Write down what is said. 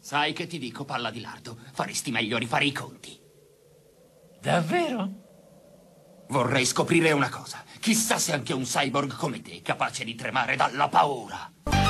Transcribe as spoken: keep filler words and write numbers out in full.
Sai che ti dico, palla di lardo? Faresti meglio a rifare i conti. Davvero? Vorrei scoprire una cosa. Chissà se anche un cyborg come te è capace di tremare dalla paura.